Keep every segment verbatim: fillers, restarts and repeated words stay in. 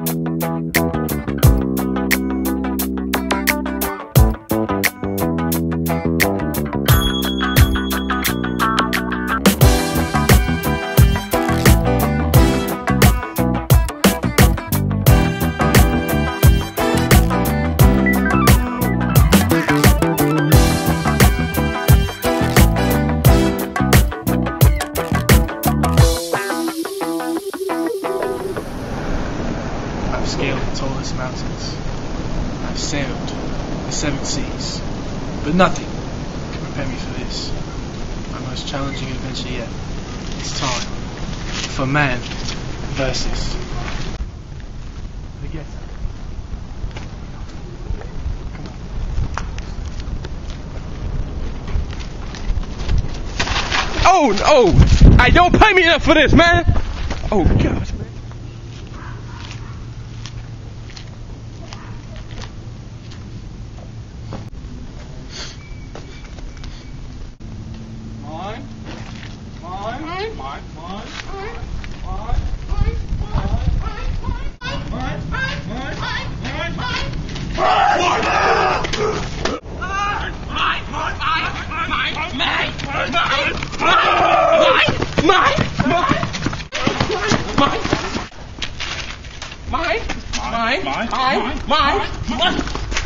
I've scaled the tallest mountains. I've sailed the seven seas. But nothing can prepare me for this, my most challenging adventure yet. It's time for man versus the ghetto. Come on. Oh, oh! I don't pay me enough for this, man! Oh, God. Mine, mine, mine, mine, mine, mine.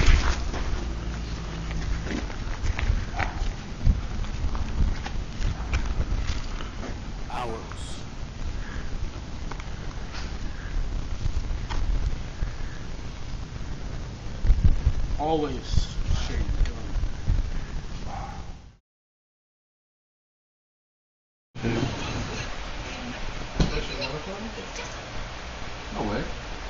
Hours. Always straight gun. No way.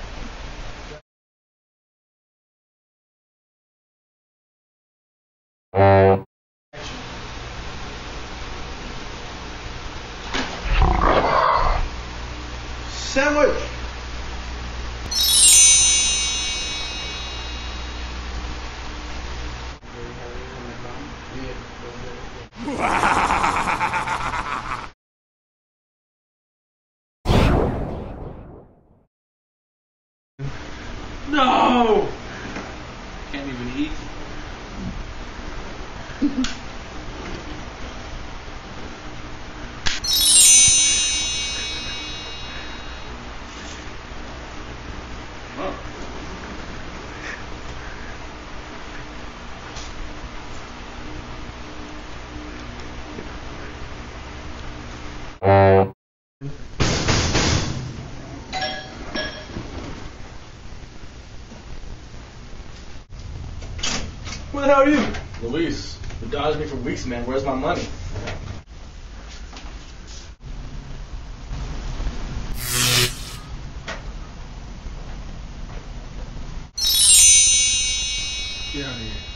Sandwich! No! Can't even eat. Who the hell are you? Luis. You dodged me for weeks, man. Where's my money? Get out of here.